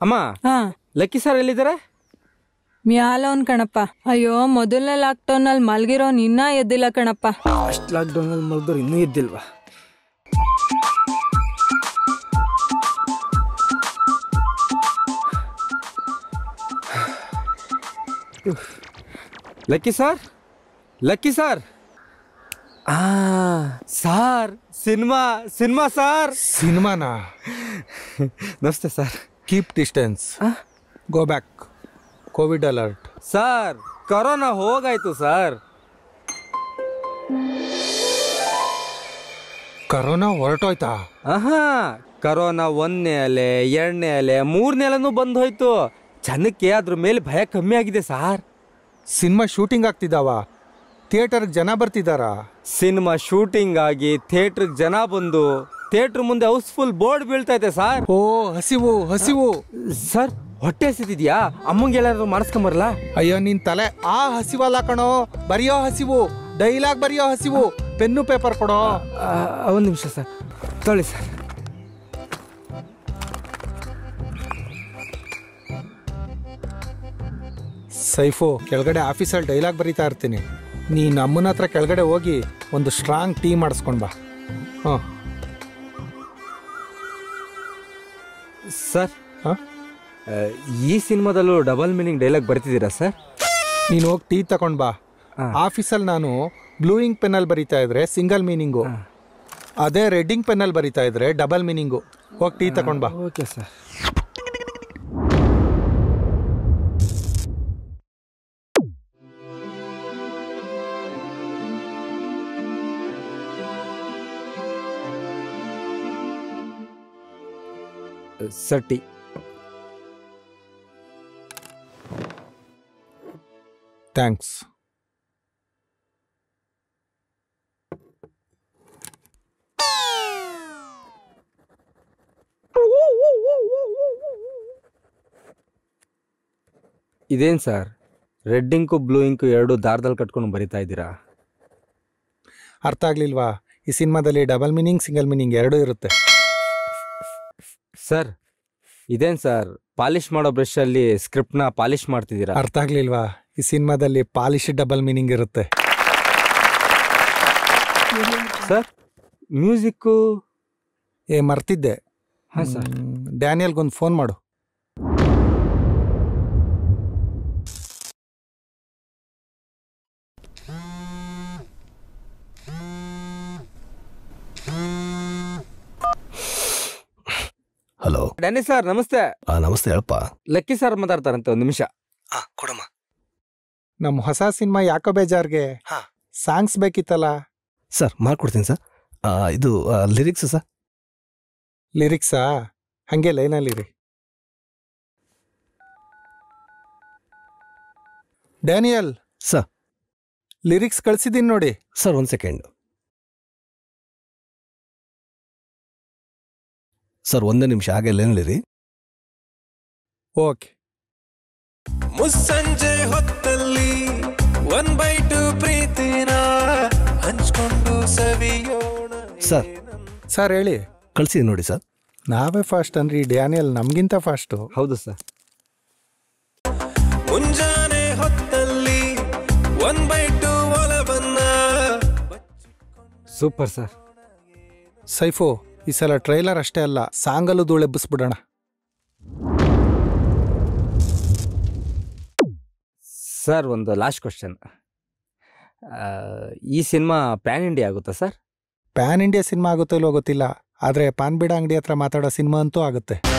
ಅಮ್ಮ, ಹಾ lucky sir ಎಲ್ಲಿದ್ದಾರೆ? ಮ್ಯಾಲವನ್ ಕಣಪ್ಪ. ಅಯ್ಯೋ, ಮೊದಲನೇ ಲಾಕ್ಡೌನ್ ಅಲ್ಲಿ ಮಲ್ಗಿರೋನ್ ಇನ್ನ ಎದ್ದಿಲ್ಲ ಕಣಪ್ಪ. ಅಷ್ಟು ಲಾಕ್ಡೌನ್ ಅಲ್ಲಿ ಮಲ್ದವ್ರು ಇನ್ನೂ ಎದ್ದಿಲ್ವಾ? Lucky sir, lucky sir. Sir, cinema sir. ಸಿನಿಮಾನಾ? ನಮಸ್ತೆ sir. Keep distance, go back, COVID alert. Sir, corona ಹೋಗಾಯ್ತು ಸರ್. ಕರೋನಾ ಹೊರಟೋಯ್ತಾ? ಕರೋನಾ 1ನೇ ಅಲೆ, 2ನೇ ಅಲೆ, 3ನೇ ಅಲೆನೂ ಬಂದು ಹೋಯ್ತು. ಜನಕ್ಕೆ ಅದ್ರ ಮೇಲೆ ಭಯ ಕಮ್ಮಿ ಆಗಿದೆ ಸಾರ್. ಸಿನಿಮಾ ಶೂಟಿಂಗ್ ಆಗ್ತಿದ್ದಾವ? ಥಿಯೇಟರ್ಗೆ ಜನ ಬರ್ತಿದ್ದಾರಾ? ಸಿನಿಮಾ ಶೂಟಿಂಗ್ ಆಗಿ ಥಿಯೇಟರ್ಗೆ ಜನ ಬಂದು ಥಿಯೇಟರ್ ಮುಂದೆ ಹೌಸ್ಫುಲ್ ಬೋರ್ಡ್ ಬೀಳ್ತಾ ಇದೆ ಸಾರ್. ಓ, ಹಸಿವು ಹಸಿವು. ಸರ್, ಹೊಟ್ಟೆ ಹಸಿದಿದ್ಯಾ? ಅಮ್ಮಂಗೆ ಎಲ್ಲಾದ್ರು ಮಾಡಿಸ್ಕೊಂಬರಲ್ಲ? ಅಯ್ಯೋ, ನಿನ್ ತಲೆ ಆ ಹಸಿವಲ್ಲ ಕಣೋ, ಬರೆಯೋ ಹಸಿವು, ಡೈಲಾಗ್ ಬರೆಯೋ ಹಸಿವು. ಪೆನ್ನು ಪೇಪರ್ ಕೊಡೋ. ಒಂದು ನಿಮಿಷ ಸರ್, ತೊಳಿ ಸರ್. ಸೈಫು, ಕೆಳಗಡೆ ಆಫೀಸಲ್ಲಿ ಡೈಲಾಗ್ ಬರೀತಾ ಇರ್ತೀನಿ. ನೀನು ಅಮ್ಮನ ಹತ್ರ ಕೆಳಗಡೆ ಹೋಗಿ ಒಂದು ಸ್ಟ್ರಾಂಗ್ ಟೀ ಮಾಡಿಸ್ಕೊಂಡು ಬಾ. ಹಾಂ ಸರ್. ಹಾಂ, ಈ ಸಿನಿಮಾದಲ್ಲೂ ಡಬಲ್ ಮೀನಿಂಗ್ ಡೈಲಾಗ್ ಬರ್ತಿದ್ದೀರಾ ಸರ್? ನೀನು ಹೋಗಿ ಟೀ ತಗೊಂಡು ಬಾ. ಆಫೀಸಲ್ಲಿ ನಾನು ಬ್ಲೂಯಿಂಗ್ ಪೆನ್ನಲ್ಲಿ ಬರೀತಾ ಇದ್ರೆ ಸಿಂಗಲ್ ಮೀನಿಂಗು, ಅದೇ ರೆಡ್ಡಿಂಗ್ ಪೆನ್ನಲ್ಲಿ ಬರೀತಾ ಇದ್ರೆ ಡಬಲ್ ಮೀನಿಂಗು. ಹೋಗಿ ಟೀ ತಗೊಂಡು ಬಾ. Okay sir. Sir, tea. Thanks. ಇದೇನು sir, red ink blue ink ಎರಡು ದಾರದಲ್ಲಿ ಕಟ್ಕೊಂಡು ಬರಿತಾ ಇದ್ದೀರಾ? ಅರ್ಥ ಆಗ್ಲಿಲ್ವಾ? ಈ ಸಿನಿಮಾದಲ್ಲಿ ಡಬಲ್ ಮೀನಿಂಗ್ ಸಿಂಗಲ್ ಮೀನಿಂಗ್ ಎರಡೂ ಇರುತ್ತೆ ಸರ್. ಇದೇನು ಸರ್, ಪಾಲಿಶ್ ಮಾಡೋ ಬ್ರಷಲ್ಲಿ ಸ್ಕ್ರಿಪ್ಟ್ನ ಪಾಲಿಶ್ ಮಾಡ್ತಿದ್ದೀರಾ? ಅರ್ಥ ಆಗ್ಲಿಲ್ವಾ? ಈ ಸಿನಿಮಾದಲ್ಲಿ ಪಾಲಿಶ್ ಡಬಲ್ ಮೀನಿಂಗ್ ಇರುತ್ತೆ ಸರ್. ಮ್ಯೂಸಿಕ್ಕು ಮರ್ತಿದ್ದೆ. ಹಾಂ ಸರ್. ಡ್ಯಾನಿಯಲ್ಗೊಂದು ಫೋನ್ ಮಾಡು. ಹಲೋ ಡ್ಯಾನಿ ಸರ್, ನಮಸ್ತೆ. ನಮಸ್ತೆ, ಹೇಳಪ್ಪ. ಲಕ್ಕಿ ಸರ್ ಮಾತಾಡ್ತಾರಂತೆ, ಒಂದು ನಿಮಿಷ. ಕೊಡಮ್ಮ. ನಮ್ಮ ಹೊಸ ಸಿನಿಮಾ ಯಾಕೋ ಬೇಜಾರ್ಗೆ ಸಾಂಗ್ಸ್ ಬೇಕಿತ್ತಲ್ಲ ಸರ್. ಮಾಡ್ಕೊಡ್ತೀನಿ ಸರ್. ಇದು ಲಿರಿಕ್ಸ್ ಸರ್. ಲಿರಿಕ್ಸಾ? ಹಂಗೆ ಲೈನಲ್ಲಿರಿ. ಡ್ಯಾನಿಯಲ್ ಸರ್, ಲಿರಿಕ್ಸ್ ಕಳ್ಸಿದ್ದೀನಿ ನೋಡಿ. ಸರ್, ಒಂದು ಸೆಕೆಂಡ್ ಸರ್, ಒಂದೇ ನಿಮಿಷ ಹಾಗೆ ಲೈನಲ್ಲಿರಿ. ಓಕೆ. ಮುಸ್ಸಂಜೆ ಹೊತ್ತಲ್ಲಿ 1/2 ಪ್ರೀತಿನ ಹಂಚ್ಕೊಂಡು ಸವಿಯೋಣ. ಸರ್ ಹೇಳಿ. ಕಳ್ಸಿದ್ದೀನಿ ನೋಡಿ ಸರ್. ನಾವೇ ಫಾಸ್ಟ್ ಅನ್ರಿ, ಡ್ಯಾನಿಯಲ್ ನಮ್ಗಿಂತ ಫಾಸ್ಟು. ಹೌದು ಸರ್. ಮುಂಜಾನೆ ಹೊತ್ತಲ್ಲಿ 1/2 ಒಲವನ್ನ. Super sir. ಸೈಫು, ಈ ಸಲ ಟ್ರೈಲರ್ ಅಷ್ಟೇ ಅಲ್ಲ, ಸಾಂಗಲ್ಲೂ ಧೂಳೆಬ್ಬಿಸ್ಬಿಡೋಣ. ಸರ್, ಒಂದು ಲಾಸ್ಟ್ ಕ್ವಶನ್. ಈ ಸಿನಿಮಾ ಪ್ಯಾನ್ ಇಂಡಿಯಾ ಆಗುತ್ತಾ ಸರ್? ಪ್ಯಾನ್ ಇಂಡಿಯಾ ಸಿನಿಮಾ ಆಗುತ್ತೋ ಇಲ್ವೋ ಗೊತ್ತಿಲ್ಲ, ಆದರೆ ಪಾನ್ ಬೀಡ ಅಂಗಡಿ ಹತ್ರ ಮಾತಾಡೋ ಸಿನಿಮಾ ಅಂತೂ ಆಗುತ್ತೆ.